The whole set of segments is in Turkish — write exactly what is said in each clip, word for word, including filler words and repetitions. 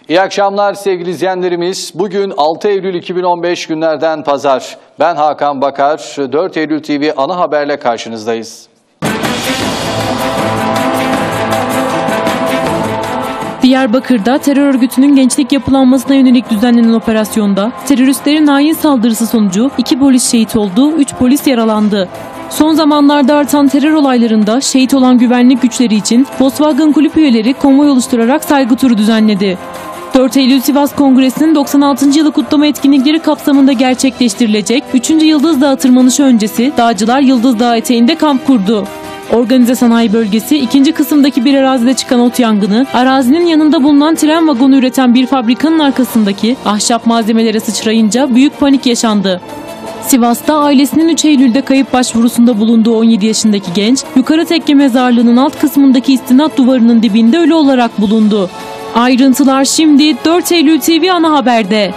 İyi akşamlar sevgili izleyenlerimiz. Bugün altı Eylül iki bin on beş günlerden pazar. Ben Hakan Bakar, dört Eylül T V ana haberle karşınızdayız. Diyarbakır'da terör örgütünün gençlik yapılanmasına yönelik düzenlenen operasyonda teröristlerin hain saldırısı sonucu iki polis şehit oldu, üç polis yaralandı. Son zamanlarda artan terör olaylarında şehit olan güvenlik güçleri için Volkswagen kulüp üyeleri konvoy oluşturarak saygı turu düzenledi. dört Eylül Sivas Kongresi'nin doksan altıncı yılı kutlama etkinlikleri kapsamında gerçekleştirilecek üçüncü Yıldız Dağı tırmanışı öncesi dağcılar Yıldız Dağı eteğinde kamp kurdu. Organize sanayi bölgesi ikinci kısımdaki bir arazide çıkan ot yangını, arazinin yanında bulunan tren vagonu üreten bir fabrikanın arkasındaki ahşap malzemelere sıçrayınca büyük panik yaşandı. Sivas'ta ailesinin üç Eylül'de kayıp başvurusunda bulunduğu on yedi yaşındaki genç, Yukarı Tekke mezarlığının alt kısmındaki istinat duvarının dibinde ölü olarak bulundu. Ayrıntılar şimdi dört Eylül T V ana haberde.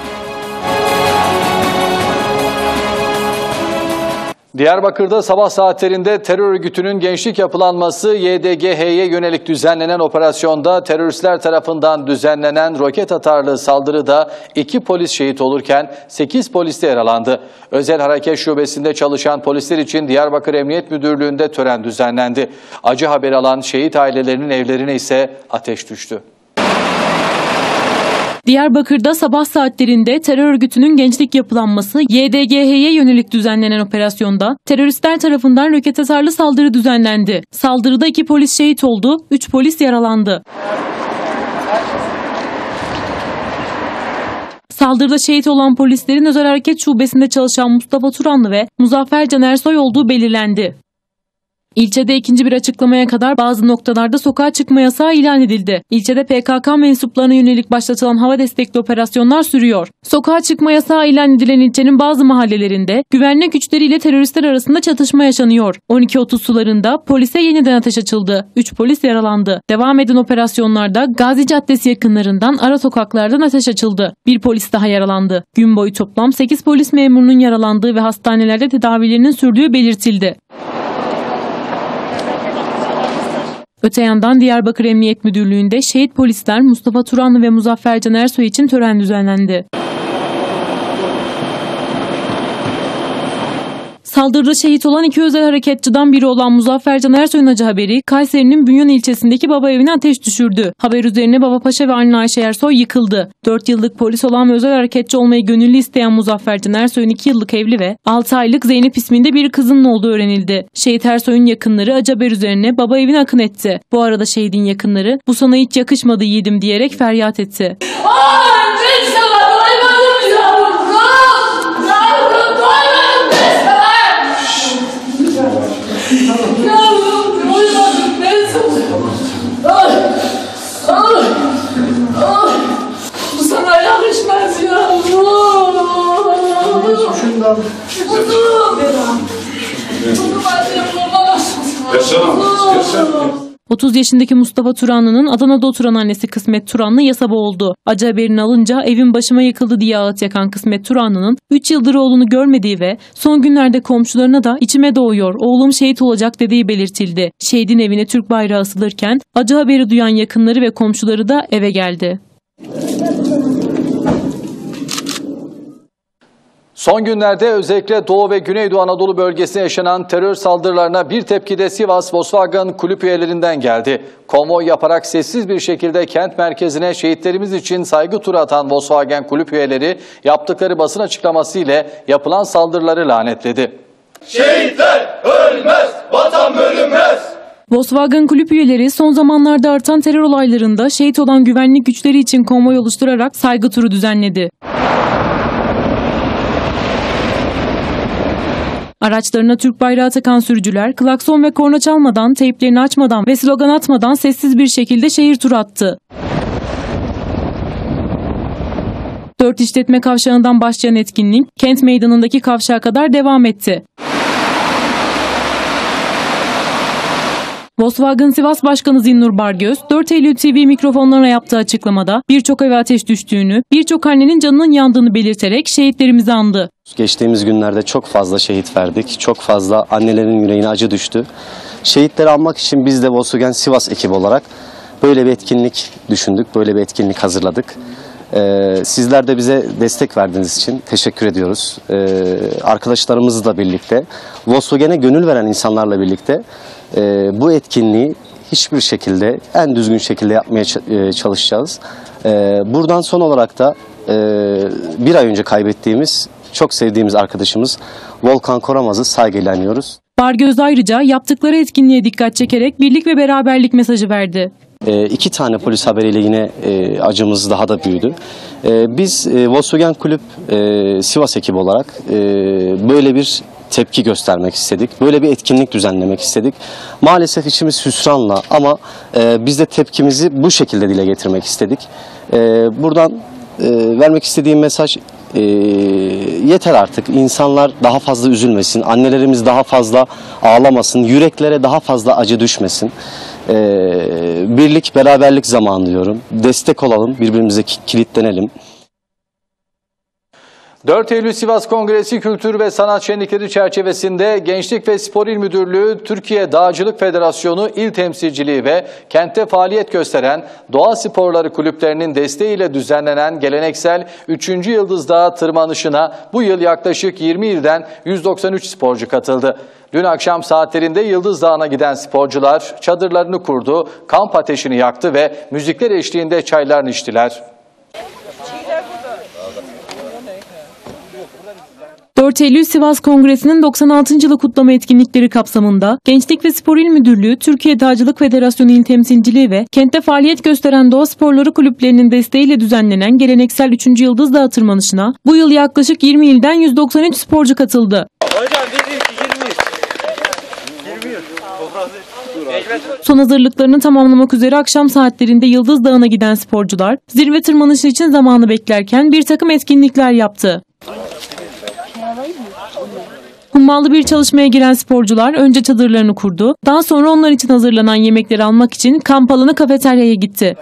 Diyarbakır'da sabah saatlerinde terör örgütünün gençlik yapılanması Y D G H'ye yönelik düzenlenen operasyonda teröristler tarafından düzenlenen roket atarlı saldırıda iki polis şehit olurken sekiz polis de yaralandı. Özel Harekat Şubesi'nde çalışan polisler için Diyarbakır Emniyet Müdürlüğü'nde tören düzenlendi. Acı haber alan şehit ailelerinin evlerine ise ateş düştü. Diyarbakır'da sabah saatlerinde terör örgütünün gençlik yapılanması Y D G H'ye yönelik düzenlenen operasyonda teröristler tarafından roket atarlı saldırı düzenlendi. Saldırıda iki polis şehit oldu, üç polis yaralandı. Saldırıda şehit olan polislerin Özel Harekat Şubesi'nde çalışan Mustafa Turanlı ve Muzaffer Can Ersoy olduğu belirlendi. İlçede ikinci bir açıklamaya kadar bazı noktalarda sokağa çıkma yasağı ilan edildi. İlçede P K K mensuplarına yönelik başlatılan hava destekli operasyonlar sürüyor. Sokağa çıkma yasağı ilan edilen ilçenin bazı mahallelerinde güvenlik güçleriyle teröristler arasında çatışma yaşanıyor. on iki otuz sularında polise yeniden ateş açıldı. üç polis yaralandı. Devam eden operasyonlarda Gazi Caddesi yakınlarından ara sokaklardan ateş açıldı. Bir polis daha yaralandı. Gün boyu toplam sekiz polis memurunun yaralandığı ve hastanelerde tedavilerinin sürdüğü belirtildi. Öte yandan Diyarbakır Emniyet Müdürlüğü'nde şehit polisler Mustafa Turanlı ve Muzaffer Can Ersoy için tören düzenlendi. Saldırıda şehit olan iki özel harekatçıdan biri olan Muzaffer Can Ersoy'un acı haberi Kayseri'nin Bünyan ilçesindeki baba evine ateş düşürdü. Haber üzerine Babapaşa ve anne Ayşe Ersoy yıkıldı. dört yıllık polis olan ve özel harekatçı olmayı gönüllü isteyen Muzaffer Can Ersoy'un iki yıllık evli ve altı aylık Zeynep isminde bir kızının olduğu öğrenildi. Şehit Ersoy'un yakınları acı haber üzerine baba evine akın etti. Bu arada şehidin yakınları "Bu sana hiç yakışmadı yiğidim" diyerek feryat etti. Bu sana yakışmaz ya. otuz yaşındaki Mustafa Turanlı'nın Adana'da oturan annesi Kısmet Turanlı yasaba oldu. Acı haberini alınca evin başıma yıkıldı diye ağıt yakan Kısmet Turanlı'nın üç yıldır oğlunu görmediği ve son günlerde komşularına da "içime doğuyor, oğlum şehit olacak" dediği belirtildi. Şehidin evine Türk bayrağı asılırken acı haberi duyan yakınları ve komşuları da eve geldi. Son günlerde özellikle Doğu ve Güneydoğu Anadolu bölgesinde yaşanan terör saldırılarına bir tepki de Sivas Volkswagen kulüp üyelerinden geldi. Konvoy yaparak sessiz bir şekilde kent merkezine şehitlerimiz için saygı turu atan Volkswagen kulüp üyeleri yaptıkları basın açıklaması ile yapılan saldırıları lanetledi. Şehitler ölmez, vatan bölünmez. Volkswagen kulüp üyeleri son zamanlarda artan terör olaylarında şehit olan güvenlik güçleri için konvoy oluşturarak saygı turu düzenledi. Araçlarına Türk bayrağı takan sürücüler klakson ve korna çalmadan, teyplerini açmadan ve slogan atmadan sessiz bir şekilde şehir turu attı. Dört işletme kavşağından başlayan etkinlik kent meydanındaki kavşağa kadar devam etti. Volkswagen Sivas Başkanı Zinnur Bargöz, dört Eylül T V mikrofonlarına yaptığı açıklamada birçok eve ateş düştüğünü, birçok annenin canının yandığını belirterek şehitlerimizi andı. Geçtiğimiz günlerde çok fazla şehit verdik, çok fazla annelerin yüreğine acı düştü. Şehitleri anmak için biz de Volkswagen Sivas ekibi olarak böyle bir etkinlik düşündük, böyle bir etkinlik hazırladık. Ee, sizler de bize destek verdiğiniz için teşekkür ediyoruz. Ee, arkadaşlarımızla birlikte, Volkswagen'e gönül veren insanlarla birlikte e, bu etkinliği hiçbir şekilde en düzgün şekilde yapmaya çalışacağız. Ee, buradan son olarak da e, bir ay önce kaybettiğimiz, çok sevdiğimiz arkadaşımız Volkan Koramaz'ı saygıyla anıyoruz. Bargöz ayrıca yaptıkları etkinliğe dikkat çekerek birlik ve beraberlik mesajı verdi. E, iki tane polis haberiyle yine e, acımız daha da büyüdü. E, biz e, Volkswagen Kulüp e, Sivas ekibi olarak e, böyle bir tepki göstermek istedik. Böyle bir etkinlik düzenlemek istedik. Maalesef içimiz hüsranla ama e, biz de tepkimizi bu şekilde dile getirmek istedik. E, buradan e, vermek istediğim mesaj e, yeter artık. İnsanlar daha fazla üzülmesin. Annelerimiz daha fazla ağlamasın. Yüreklere daha fazla acı düşmesin. E, birlik, beraberlik zamanı diyorum. Destek olalım, birbirimize kilitlenelim. dört Eylül Sivas Kongresi Kültür ve Sanat Şenlikleri çerçevesinde Gençlik ve Spor İl Müdürlüğü, Türkiye Dağcılık Federasyonu İl Temsilciliği ve kentte faaliyet gösteren doğa sporları kulüplerinin desteğiyle düzenlenen geleneksel üçüncü Yıldız Dağı tırmanışına bu yıl yaklaşık yirmi ilden yüz doksan üç sporcu katıldı. Dün akşam saatlerinde Yıldız Dağı'na giden sporcular çadırlarını kurdu, kamp ateşini yaktı ve müzikler eşliğinde çaylarını içtiler. dört Eylül Sivas Kongresi'nin doksan altıncı yılı kutlama etkinlikleri kapsamında Gençlik ve Spor İl Müdürlüğü, Türkiye Dağcılık Federasyonu İl Temsilciliği ve kentte faaliyet gösteren doğa sporları kulüplerinin desteğiyle düzenlenen geleneksel üçüncü Yıldız Dağı tırmanışına bu yıl yaklaşık yirmi ilden yüz doksan üç sporcu katıldı. Hocam biz yirmi yirmi. Son hazırlıklarını tamamlamak üzere akşam saatlerinde Yıldız Dağı'na giden sporcular zirve tırmanışı için zamanı beklerken bir takım etkinlikler yaptı. Hummalı bir çalışmaya giren sporcular önce çadırlarını kurdu. Daha sonra onlar için hazırlanan yemekleri almak için kamp alanı kafeteryaya gitti.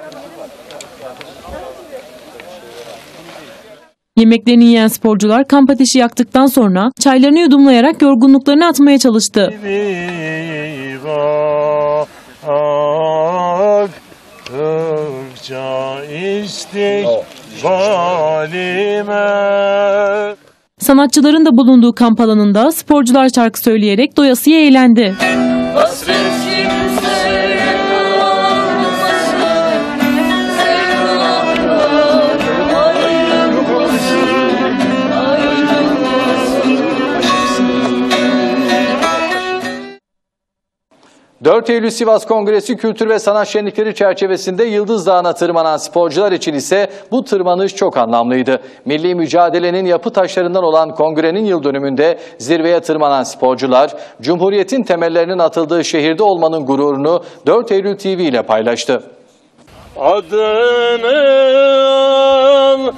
Yemeklerini yiyen sporcular kamp ateşi yaktıktan sonra çaylarını yudumlayarak yorgunluklarını atmaya çalıştı. Sanatçıların da bulunduğu kamp alanında sporcular şarkı söyleyerek doyasıya eğlendi. dört Eylül Sivas Kongresi Kültür ve Sanat Şenlikleri çerçevesinde Yıldız Dağı'na tırmanan sporcular için ise bu tırmanış çok anlamlıydı. Milli mücadelenin yapı taşlarından olan kongrenin yıl dönümünde zirveye tırmanan sporcular, Cumhuriyet'in temellerinin atıldığı şehirde olmanın gururunu dört Eylül T V ile paylaştı. Adını al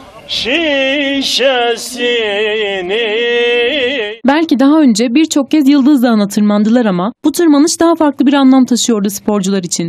şişesini. Belki daha önce birçok kez Yıldız Dağı'na tırmandılar ama bu tırmanış daha farklı bir anlam taşıyordu sporcular için.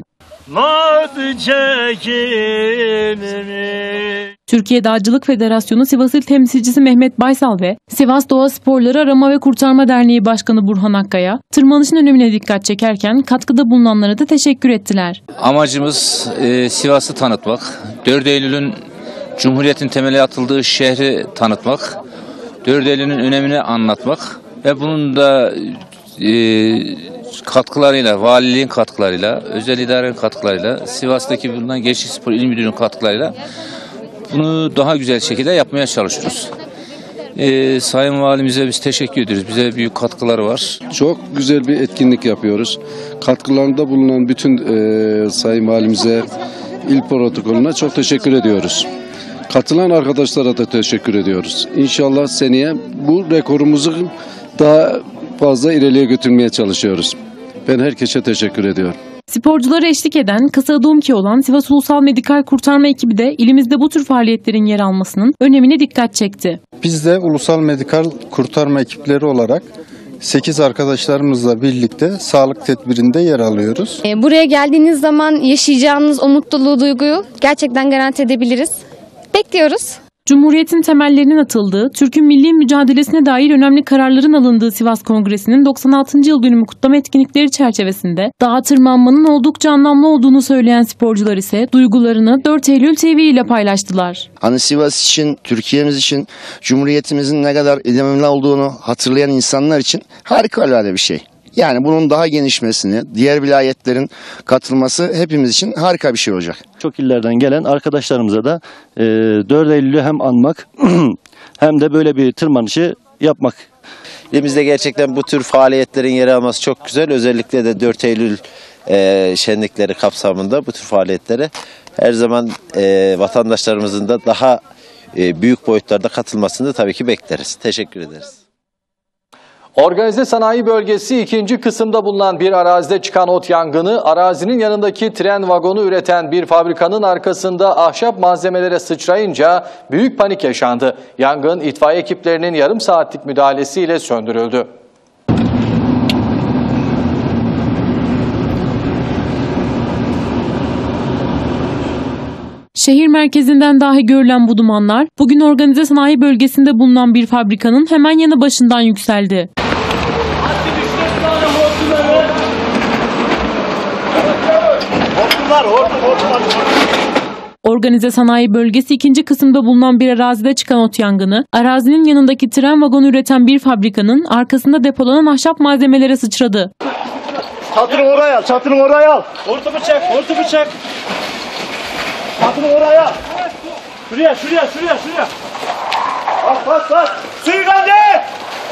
Türkiye Dağcılık Federasyonu Sivas İl Temsilcisi Mehmet Baysal ve Sivas Doğa Sporları Arama ve Kurtarma Derneği Başkanı Burhan Akkaya tırmanışın önemine dikkat çekerken katkıda bulunanlara da teşekkür ettiler. Amacımız e, Sivas'ı tanıtmak, dört Eylül'ün Cumhuriyet'in temeli atıldığı şehri tanıtmak, dört Eylül'ün önemini anlatmak ve bunun da e, katkılarıyla, valiliğin katkılarıyla, özel idarenin katkılarıyla, Sivas'taki bulunan Gençlik Spor İl Müdürlüğü'nün katkılarıyla bunu daha güzel şekilde yapmaya çalışıyoruz. Ee, Sayın Valimize biz teşekkür ediyoruz. Bize büyük katkıları var. Çok güzel bir etkinlik yapıyoruz. Katkılarında bulunan bütün e, Sayın Valimize, il protokolüne çok teşekkür ediyoruz. Katılan arkadaşlara da teşekkür ediyoruz. İnşallah seneye bu rekorumuzu daha fazla ileriye götürmeye çalışıyoruz. Ben herkese teşekkür ediyorum. Sporculara eşlik eden Kasa Dumki olan Sivas Ulusal Medikal Kurtarma ekibi de ilimizde bu tür faaliyetlerin yer almasının önemine dikkat çekti. Biz de Ulusal Medikal Kurtarma ekipleri olarak sekiz arkadaşlarımızla birlikte sağlık tedbirinde yer alıyoruz. Buraya geldiğiniz zaman yaşayacağınız o mutluluğu, duyguyu gerçekten garanti edebiliriz. Bekliyoruz. Cumhuriyetin temellerinin atıldığı, Türk'ün milli mücadelesine dair önemli kararların alındığı Sivas Kongresi'nin doksan altıncı yıl dönümü kutlama etkinlikleri çerçevesinde dağa tırmanmanın oldukça anlamlı olduğunu söyleyen sporcular ise duygularını dört Eylül T V ile paylaştılar. Hani Sivas için, Türkiye'miz için, Cumhuriyetimizin ne kadar önemli olduğunu hatırlayan insanlar için harikulade bir şey. Yani bunun daha genişlemesini, diğer vilayetlerin katılması hepimiz için harika bir şey olacak. Çok illerden gelen arkadaşlarımıza da e, dört Eylül'ü hem anmak hem de böyle bir tırmanışı yapmak. Elimizde gerçekten bu tür faaliyetlerin yer alması çok güzel. Özellikle de dört Eylül e, şenlikleri kapsamında bu tür faaliyetlere her zaman e, vatandaşlarımızın da daha e, büyük boyutlarda katılmasını da tabii ki bekleriz. Teşekkür ederiz. Organize sanayi bölgesi ikinci kısımda bulunan bir arazide çıkan ot yangını, arazinin yanındaki tren vagonu üreten bir fabrikanın arkasında ahşap malzemelere sıçrayınca büyük panik yaşandı. Yangın itfaiye ekiplerinin yarım saatlik müdahalesiyle söndürüldü. Şehir merkezinden dahi görülen bu dumanlar bugün organize sanayi bölgesinde bulunan bir fabrikanın hemen yanı başından yükseldi. Organize sanayi bölgesi ikinci kısımda bulunan bir arazide çıkan ot yangını, arazinin yanındaki tren vagonu üreten bir fabrikanın arkasında depolanan ahşap malzemelere sıçradı. Çatını oraya al, çatını oraya al. Hortumu çek, hortumu çek. Çatını oraya al. Şuraya, şuraya, şuraya, şuraya. Bas, bas, bas. Suyu gönder.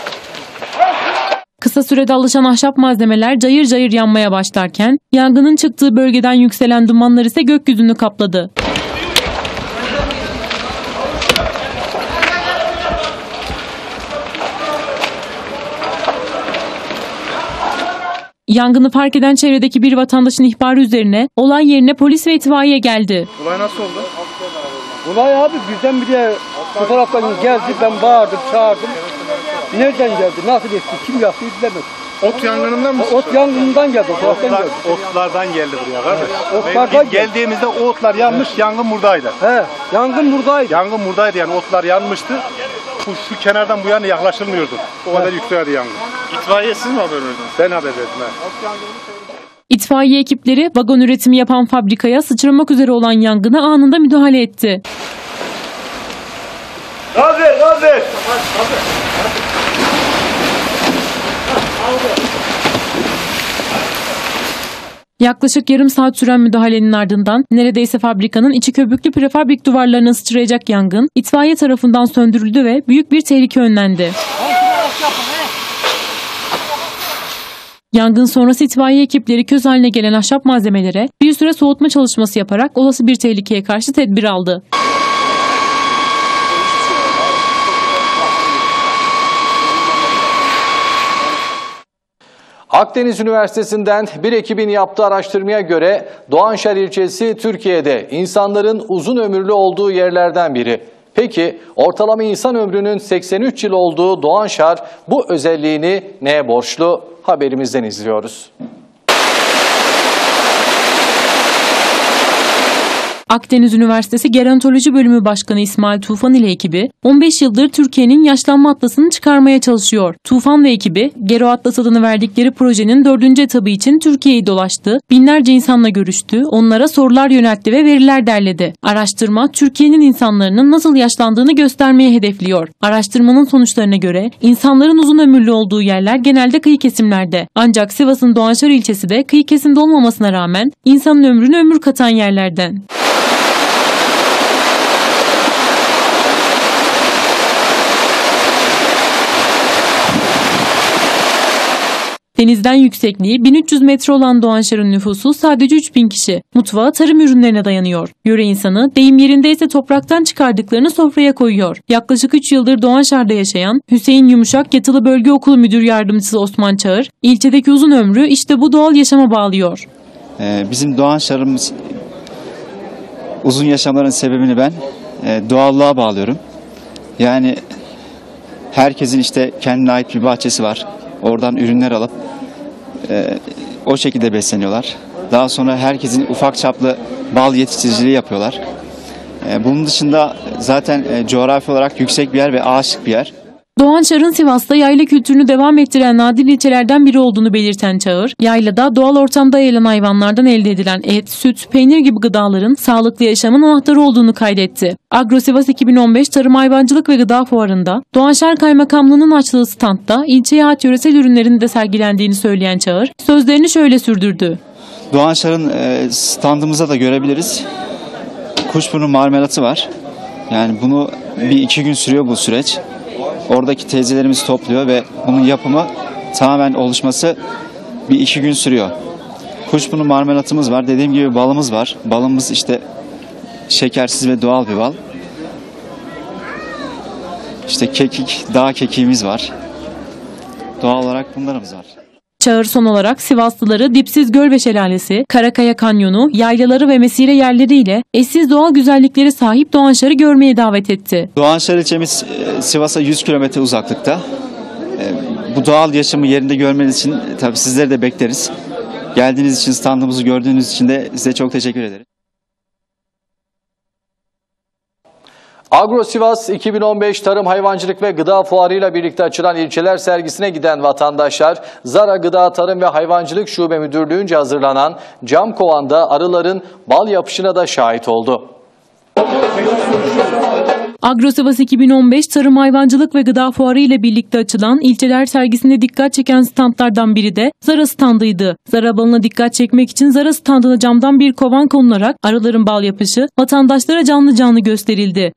Kısa sürede alışan ahşap malzemeler cayır cayır yanmaya başlarken, yangının çıktığı bölgeden yükselen dumanlar ise gökyüzünü kapladı. Yangını fark eden çevredeki bir vatandaşın ihbarı üzerine olay yerine polis ve itfaiye geldi. Olay nasıl oldu? Olay abi birdenbire fotoğraftan geldi, ben bağırdım, çağırdım. Nereden geldi, nasıl etti, kim yaptı bilemedim. Ot yangınından mı? O, ot yangınından geldi, fotoğraftan Otlar, geldi. Otlardan geldi buraya kardeş. Otlardan Biz geldiğimizde o otlar yanmış, yangın buradaydı. He, yangın buradaydı. Yangın buradaydı yani otlar yanmıştı. Bu, şu kenardan bu yana yaklaşılmıyordu. O kadar yükseldi yangın. İtfaiye siz mi haber verdiniz? Ben haber verdim. İtfaiye ekipleri vagon üretimi yapan fabrikaya sıçramak üzere olan yangına anında müdahale etti. Gaz ver, gaz ver. Yaklaşık yarım saat süren müdahalenin ardından neredeyse fabrikanın içi köpüklü prefabrik duvarlarına sıçrayacak yangın itfaiye tarafından söndürüldü ve büyük bir tehlike önlendi. Yangın sonrası itfaiye ekipleri köz haline gelen ahşap malzemelere bir süre soğutma çalışması yaparak olası bir tehlikeye karşı tedbir aldı. Akdeniz Üniversitesi'nden bir ekibin yaptığı araştırmaya göre Doğanşehir ilçesi Türkiye'de insanların uzun ömürlü olduğu yerlerden biri. Peki ortalama insan ömrünün seksen üç yıl olduğu Doğanşehir bu özelliğini neye borçlu? Haberimizden izliyoruz. Akdeniz Üniversitesi Gerontoloji Bölümü Başkanı İsmail Tufan ile ekibi on beş yıldır Türkiye'nin yaşlanma atlasını çıkarmaya çalışıyor. Tufan ve ekibi Gero Atlas adını verdikleri projenin dördüncü etabı için Türkiye'yi dolaştı, binlerce insanla görüştü, onlara sorular yöneltti ve veriler derledi. Araştırma Türkiye'nin insanların nasıl yaşlandığını göstermeye hedefliyor. Araştırmanın sonuçlarına göre insanların uzun ömürlü olduğu yerler genelde kıyı kesimlerde. Ancak Sivas'ın Doğanşehir ilçesi de kıyı kesimde olmamasına rağmen insanın ömrüne ömür katan yerlerden. Denizden yüksekliği bin üç yüz metre olan Doğanşehir'in nüfusu sadece üç bin kişi. Mutfağı tarım ürünlerine dayanıyor. Yöre insanı deyim yerindeyse topraktan çıkardıklarını sofraya koyuyor. Yaklaşık üç yıldır Doğanşehir'de yaşayan Hüseyin Yumuşak Yatılı Bölge Okulu Müdür Yardımcısı Osman Çağır, ilçedeki uzun ömrü işte bu doğal yaşama bağlıyor. Ee, bizim Doğanşehir'imiz uzun yaşamların sebebini ben e, doğallığa bağlıyorum. Yani herkesin işte kendine ait bir bahçesi var. Oradan ürünler alıp e, o şekilde besleniyorlar. Daha sonra herkesin ufak çaplı bal yetiştiriciliği yapıyorlar. E, bunun dışında zaten e, coğrafi olarak yüksek bir yer ve ağaçlık bir yer. Doğan Çağır'ın Sivas'ta yayla kültürünü devam ettiren nadir ilçelerden biri olduğunu belirten Çağır, yaylada doğal ortamda yayılan hayvanlardan elde edilen et, süt, peynir gibi gıdaların sağlıklı yaşamın anahtarı olduğunu kaydetti. Agro Sivas iki bin on beş Tarım Hayvancılık ve Gıda Fuarı'nda Doğanşehir Kaymakamlığı'nın açtığı standta ilçeye ait yöresel ürünlerin de sergilendiğini söyleyen Çağır, sözlerini şöyle sürdürdü. Doğanşehir'in e, standımızda da görebiliriz. Kuşburnu marmelatı var. Yani bunu bir iki gün sürüyor bu süreç. Oradaki teyzelerimiz topluyor ve bunun yapımı tamamen oluşması bir iki gün sürüyor. Kuşburnu marmelatımız var. Dediğim gibi balımız var. Balımız işte şekersiz ve doğal bir bal. İşte kekik, dağ kekiğimiz var. Doğal olarak bunlarımız var. Çağır son olarak Sivaslıları Dipsiz Göl ve Şelalesi, Karakaya Kanyonu, yaylaları ve mesire yerleriyle eşsiz doğal güzellikleri sahip Doğanşehir'i görmeye davet etti. Doğanşehir ilçemiz Sivas'a yüz kilometre uzaklıkta. Bu doğal yaşamı yerinde görmeniz için tabii sizleri de bekleriz. Geldiğiniz için, standımızı gördüğünüz için de size çok teşekkür ederim. Agro Sivas iki bin on beş Tarım Hayvancılık ve Gıda Fuarı ile birlikte açılan ilçeler sergisine giden vatandaşlar, Zara Gıda Tarım ve Hayvancılık Şube Müdürlüğü'nce hazırlanan cam kovanda arıların bal yapışına da şahit oldu. Agro Sivas iki bin on beş Tarım Hayvancılık ve Gıda Fuarı ile birlikte açılan ilçeler sergisinde dikkat çeken standlardan biri de Zara standıydı. Zara balına dikkat çekmek için Zara standına camdan bir kovan konularak arıların bal yapışı vatandaşlara canlı canlı gösterildi.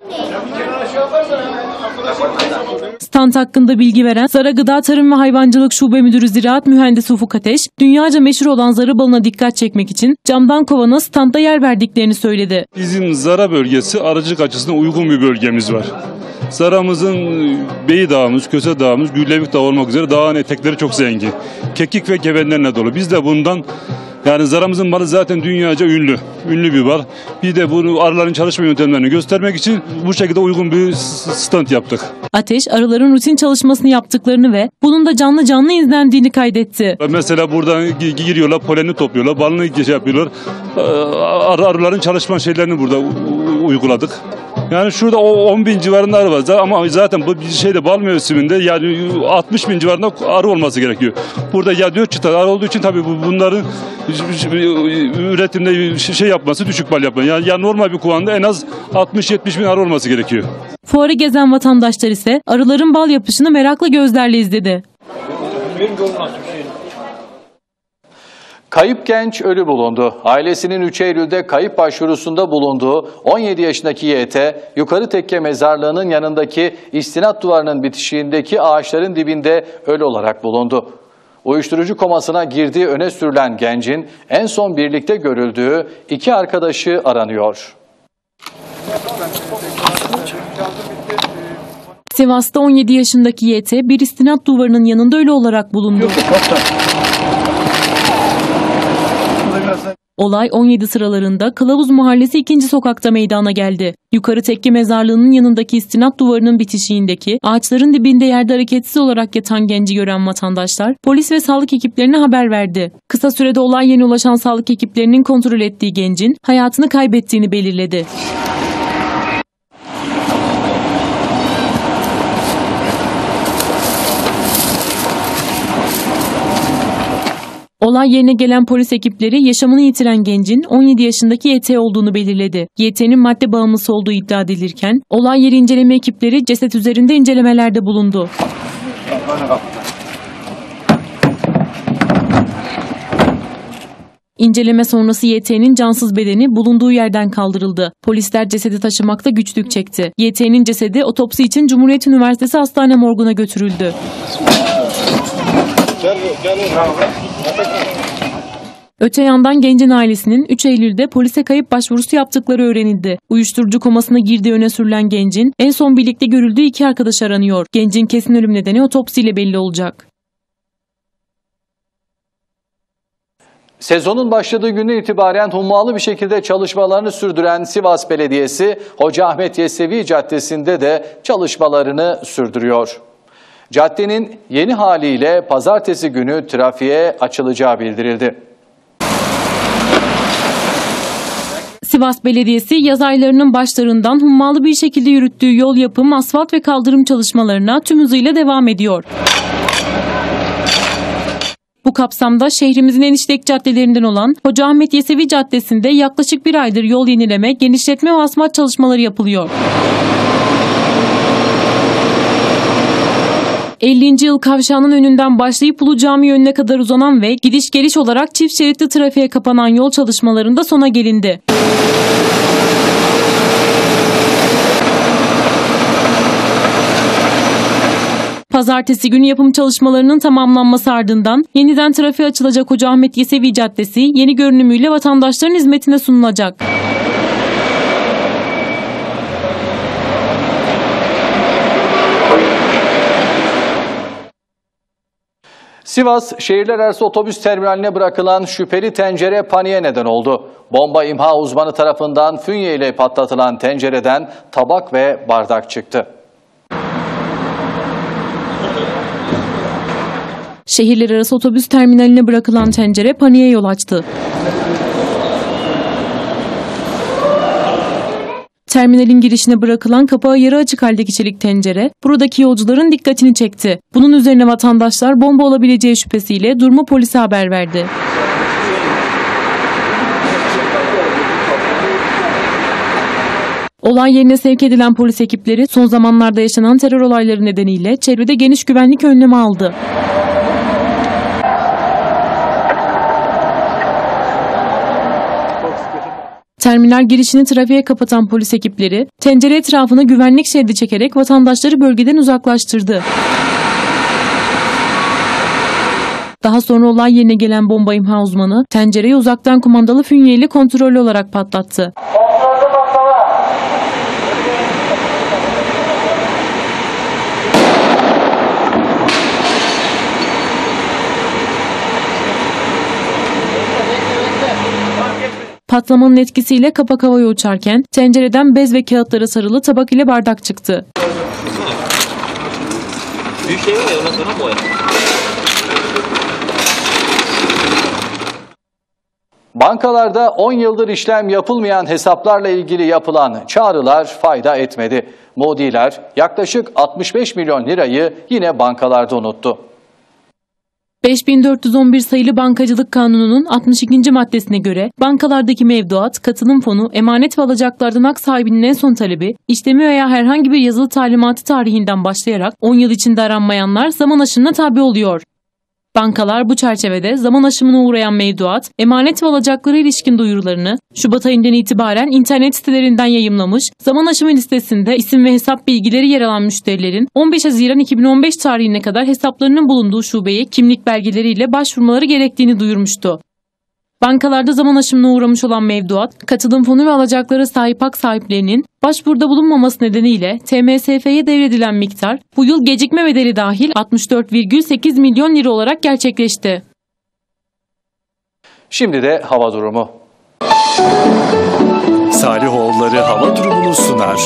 Stand hakkında bilgi veren Zara Gıda Tarım ve Hayvancılık Şube Müdürü Ziraat Mühendisi Ufuk Ateş, dünyaca meşhur olan Zara balına dikkat çekmek için camdan kovana standda yer verdiklerini söyledi. Bizim Zara bölgesi arıcılık açısından uygun bir bölgemiz var. Zara'mızın Beyi Dağımız, Köse Dağımız, Güllevik Dağı olmak üzere dağın etekleri çok zengin. Kekik ve gevenlerle dolu. Biz de bundan yani Zara'mızın balı zaten dünyaca ünlü. Ünlü bir bal. Bir de bunu arıların çalışma yöntemlerini göstermek için bu şekilde uygun bir stand yaptık. Ateş, arıların rutin çalışmasını yaptıklarını ve bunun da canlı canlı izlendiğini kaydetti. Mesela buradan giriyorlar, polenini topluyorlar, balını şey yapıyorlar. Arı, arıların çalışma şeylerini burada uyguladık. Yani şurada o on bin civarında arı var ama zaten bu şeyde bal mevsiminde yani altmış bin civarında arı olması gerekiyor. Burada ya dört çıta arı olduğu için tabii bunların üretimde şey yapması, düşük bal yapması. Yani, yani normal bir kovanda en az altmış yetmiş bin arı olması gerekiyor. Fuarı gezen vatandaşlar ise arıların bal yapışını meraklı gözlerle izledi. Kayıp genç ölü bulundu. Ailesinin üç Eylül'de kayıp başvurusunda bulunduğu on yedi yaşındaki Y T, Yukarı Tekke mezarlığının yanındaki istinat duvarının bitişiğindeki ağaçların dibinde ölü olarak bulundu. Uyuşturucu komasına girdiği öne sürülen gencin en son birlikte görüldüğü iki arkadaşı aranıyor. Sivas'ta on yedi yaşındaki Y T bir istinat duvarının yanında ölü olarak bulundu. Olay on yedi sıralarında Kılavuz Mahallesi ikinci sokakta meydana geldi. Yukarı Tekke mezarlığının yanındaki istinat duvarının bitişiğindeki ağaçların dibinde yerde hareketsiz olarak yatan genci gören vatandaşlar polis ve sağlık ekiplerine haber verdi. Kısa sürede olay yerine ulaşan sağlık ekiplerinin kontrol ettiği gencin hayatını kaybettiğini belirledi. Olay yerine gelen polis ekipleri yaşamını yitiren gencin on yedi yaşındaki Y T olduğunu belirledi. Y T'nin madde bağımlısı olduğu iddia edilirken olay yeri inceleme ekipleri ceset üzerinde incelemelerde bulundu. İnceleme sonrası Y T'nin cansız bedeni bulunduğu yerden kaldırıldı. Polisler cesedi taşımakta güçlük çekti. Y T'nin cesedi otopsi için Cumhuriyet Üniversitesi Hastane Morgu'na götürüldü. Öte yandan gencin ailesinin üç Eylül'de polise kayıp başvurusu yaptıkları öğrenildi. Uyuşturucu komasına girdiği öne sürülen gencin en son birlikte görüldüğü iki arkadaş aranıyor. Gencin kesin ölüm nedeni otopsiyle belli olacak. Sezonun başladığı günden itibaren hummalı bir şekilde çalışmalarını sürdüren Sivas Belediyesi, Hoca Ahmet Yesevi Caddesi'nde de çalışmalarını sürdürüyor. Caddenin yeni haliyle pazartesi günü trafiğe açılacağı bildirildi. Sivas Belediyesi yaz aylarının başlarından hummalı bir şekilde yürüttüğü yol yapım, asfalt ve kaldırım çalışmalarına tüm hızıyla devam ediyor. Bu kapsamda şehrimizin en işlek caddelerinden olan Hoca Ahmet Yesevi Caddesi'nde yaklaşık bir aydır yol yenileme, genişletme ve asfalt çalışmaları yapılıyor. ellinci yıl kavşağının önünden başlayıp Ulu Cami yönüne kadar uzanan ve gidiş geliş olarak çift şeritli trafiğe kapanan yol çalışmalarında sona gelindi. Pazartesi günü yapım çalışmalarının tamamlanması ardından yeniden trafiğe açılacak Hoca Ahmet Yesevi Caddesi yeni görünümüyle vatandaşların hizmetine sunulacak. Sivas, şehirler arası otobüs terminaline bırakılan şüpheli tencere paniğe neden oldu. Bomba imha uzmanı tarafından fünye ile patlatılan tencereden tabak ve bardak çıktı. Şehirler arası otobüs terminaline bırakılan tencere paniğe yol açtı. Terminalin girişine bırakılan kapağı yarı açık haldeki çelik tencere buradaki yolcuların dikkatini çekti. Bunun üzerine vatandaşlar bomba olabileceği şüphesiyle durumu polise haber verdi. Olay yerine sevk edilen polis ekipleri son zamanlarda yaşanan terör olayları nedeniyle çevrede geniş güvenlik önlemi aldı. Terminal girişini trafiğe kapatan polis ekipleri tencere etrafına güvenlik şeridi çekerek vatandaşları bölgeden uzaklaştırdı. Daha sonra olay yerine gelen bomba imha uzmanı tencereyi uzaktan kumandalı fünye ile kontrollü olarak patlattı. Patlamanın etkisiyle kapak havaya uçarken tencereden bez ve kağıtlara sarılı tabak ile bardak çıktı. Büyük şey var ya, ondan sonra boya. Bankalarda on yıldır işlem yapılmayan hesaplarla ilgili yapılan çağrılar fayda etmedi. Mudiler yaklaşık altmış beş milyon lirayı yine bankalarda unuttu. beş bin dört yüz on bir sayılı Bankacılık Kanunu'nun altmış ikinci maddesine göre bankalardaki mevduat, katılım fonu, emanet ve alacaklardan hak sahibinin en son talebi, işlemi veya herhangi bir yazılı talimatı tarihinden başlayarak on yıl içinde aranmayanlar zaman aşımına tabi oluyor. Bankalar bu çerçevede zaman aşımına uğrayan mevduat, emanet ve alacaklara ilişkin duyurularını Şubat ayından itibaren internet sitelerinden yayımlamış, zaman aşımı listesinde isim ve hesap bilgileri yer alan müşterilerin on beş Haziran iki bin on beş tarihine kadar hesaplarının bulunduğu şubeye kimlik belgeleriyle başvurmaları gerektiğini duyurmuştu. Bankalarda zaman aşımına uğramış olan mevduat, katılım fonu ve alacaklara sahip hak sahiplerinin başvuruda bulunmaması nedeniyle T M S F'ye devredilen miktar bu yıl gecikme bedeli dahil altmış dört virgül sekiz milyon lira olarak gerçekleşti. Şimdi de hava durumu. Salihoğulları hava durumunu sunar.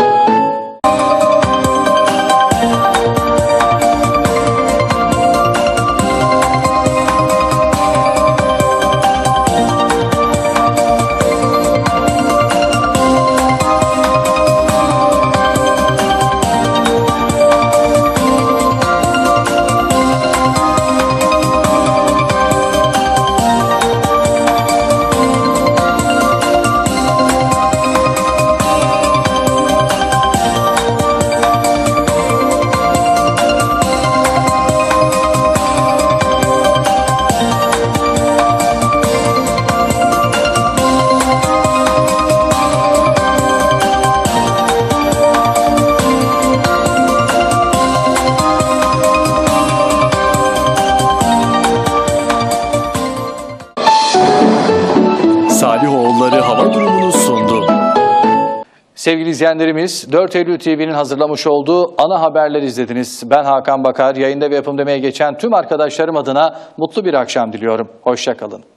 Salihoğulları hava durumunu sundu. Sevgili izleyenlerimiz, dört Eylül T V'nin hazırlamış olduğu ana haberleri izlediniz. Ben Hakan Bakar, yayında ve yapımda emeği geçen tüm arkadaşlarım adına mutlu bir akşam diliyorum. Hoşça kalın.